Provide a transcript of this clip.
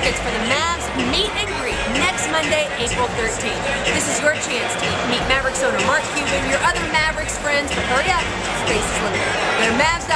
tickets for the Mavs meet and greet next Monday, April 13th. This is your chance to meet Mavericks owner Cuban, your other Mavericks friends, but hurry up, space is limited. Go to Mavs